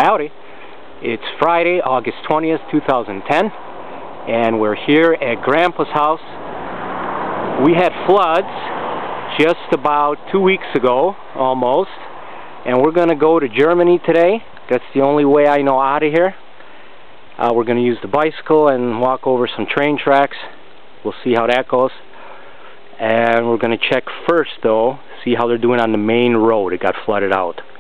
Howdy. It's Friday, August 20th, 2010, and we're here at Grandpa's house. We had floods just about 2 weeks ago, almost, and we're going to go to Germany today. That's the only way I know out of here. We're going to use the bicycle and walk over some train tracks. We'll see how that goes. And we're going to check first, though, see how they're doing on the main road. It got flooded out.